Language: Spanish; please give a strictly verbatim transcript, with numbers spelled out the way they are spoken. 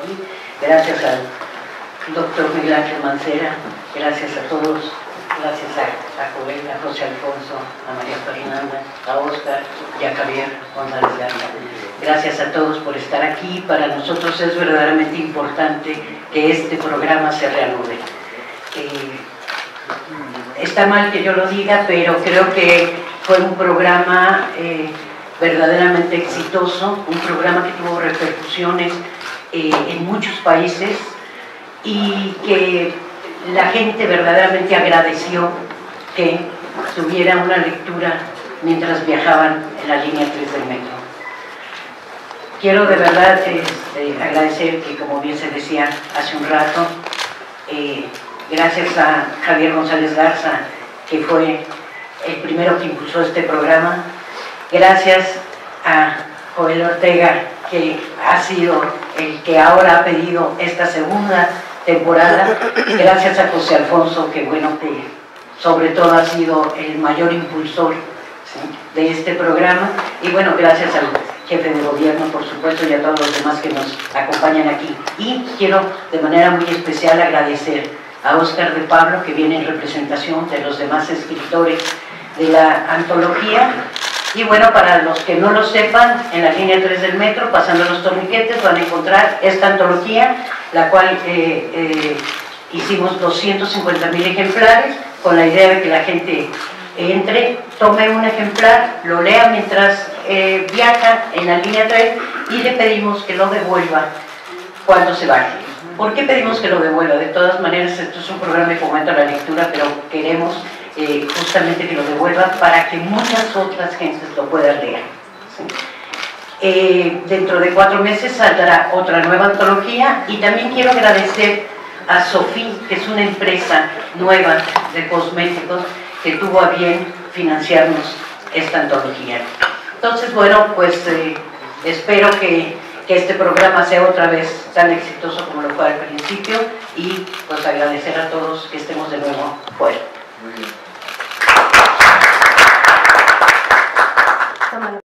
aquí, gracias al doctor Miguel Ángel Mancera, gracias a todos, gracias a, a Joel, a José Alfonso, a María Fernanda, a Óscar y a Javier González Garza. Gracias a todos por estar aquí. Para nosotros es verdaderamente importante que este programa se reanude. Eh, está mal que yo lo diga, pero creo que fue un programa eh, verdaderamente exitoso, un programa que tuvo repercusiones eh, en muchos países y que la gente verdaderamente agradeció que tuviera una lectura mientras viajaban en la línea tres del metro. Quiero de verdad este, agradecer que, como bien se decía hace un rato, eh, gracias a Javier González Garza, que fue el primero que impulsó este programa, gracias a Joel Ortega, que ha sido el que ahora ha pedido esta segunda temporada, gracias a José Alfonso, que bueno, que sobre todo ha sido el mayor impulsor, ¿sí?, de este programa, y bueno, gracias al jefe de gobierno, por supuesto, y a todos los demás que nos acompañan aquí. Y quiero de manera muy especial agradecer a Óscar de Pablo, que viene en representación de los demás escritores de la antología. Y bueno, para los que no lo sepan, en la línea tres del metro, pasando los torniquetes, van a encontrar esta antología, la cual eh, eh, hicimos doscientos cincuenta mil ejemplares, con la idea de que la gente entre, tome un ejemplar, lo lea mientras eh, viaja en la línea tres y le pedimos que lo devuelva cuando se baje. ¿Por qué pedimos que lo devuelva? De todas maneras, esto es un programa de fomento a la lectura, pero queremos eh, justamente que lo devuelva para que muchas otras gentes lo puedan leer, ¿sí? Eh, dentro de cuatro meses saldrá otra nueva antología, y también quiero agradecer a Sofí, que es una empresa nueva de cosméticos que tuvo a bien financiarnos esta antología. Entonces, bueno, pues eh, espero que, que este programa sea otra vez tan exitoso como lo fue al principio, y pues agradecer a todos que estemos de nuevo fuera. Muy bien.